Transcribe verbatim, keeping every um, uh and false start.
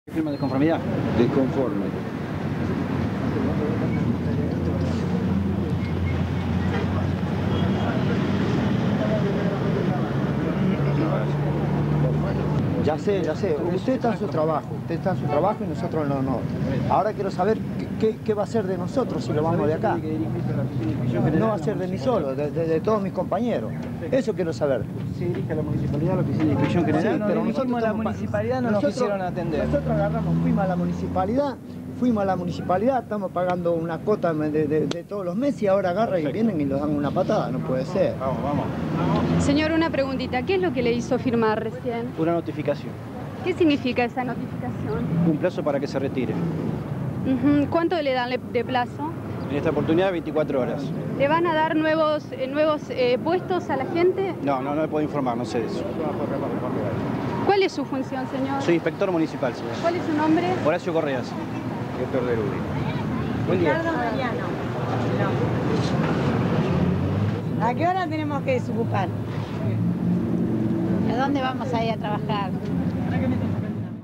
¿Firma de conformidad? Desconforme. Ya sé, ya sé. Usted está en su trabajo, usted está en su trabajo y nosotros no, no. Ahora quiero saber qué, qué, qué va a ser de nosotros si lo vamos de acá. No va a ser de mí solo, de, de, de todos mis compañeros. Eso quiero saber. Se dirige a la municipalidad, a la oficina de inscripción general. Sí, pero nosotros a la estamos- municipalidad no nosotros- nos quisieron atender. Nosotros agarramos, fuimos a la municipalidad, fuimos a la municipalidad, estamos pagando una cuota de, de- de todos los meses y ahora agarran y vienen y nos dan una patada, no puede ser. Vamos, vamos. Señor, una preguntita. ¿Qué es lo que le hizo firmar recién? Una notificación. ¿Qué significa esa notificación? Un plazo para que se retire. Ujú. ¿Cuánto le dan le- de plazo? En esta oportunidad, veinticuatro horas. ¿Le van a dar nuevos, eh, nuevos eh, puestos a la gente? No, no, no me puedo informar, no sé de eso. ¿Cuál es su función, señor? Soy inspector municipal, señor. ¿Cuál es su nombre? Horacio Correas. Héctor de Rubí. Buen día. Ricardo Mariano. No. ¿A qué hora tenemos que desocupar? ¿A dónde vamos a ir a trabajar?